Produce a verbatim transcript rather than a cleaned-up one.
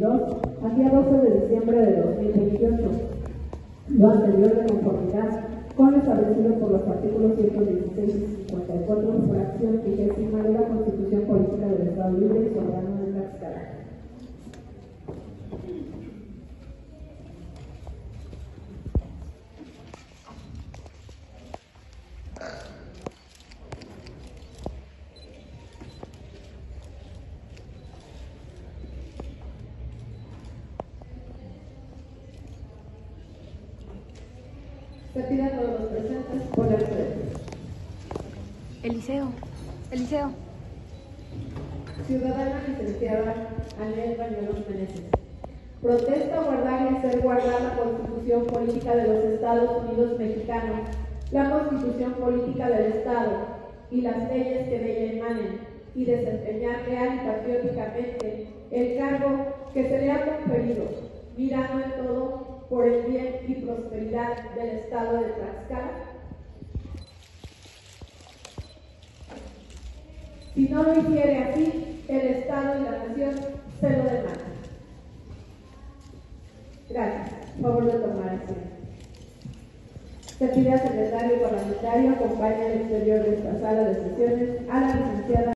veintidós al día doce de diciembre de dos mil veintiocho, lo anterior de conformidad con lo establecido por los artículos ciento dieciséis y cincuenta y cuatro, fracción vigésima de la Constitución Política del Estado Libre y Soberano de Tlaxcala. Se pide a todos los presentes ponerse de pie. Eliseo, Eliseo. Ciudadana licenciada Anel Bañuelos Meneses. Protesta guardar y hacer guardar la Constitución Política de los Estados Unidos Mexicanos, la Constitución Política del Estado y las leyes que de ella emanen, y desempeñar real y patrióticamente el cargo que se le ha conferido, mirando en todo por el bien y prosperidad del Estado de Tlaxcala. Si no lo hiciere así, el Estado y la Nación se lo demandan. Gracias. Por favor de tomar asiento. Se pide al secretario parlamentario acompañe al exterior de esta sala de sesiones a la licenciada